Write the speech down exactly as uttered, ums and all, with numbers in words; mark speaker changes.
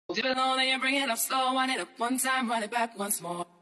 Speaker 1: Dip it low, then you bring it up slow. Wind it up one time, run it back once more.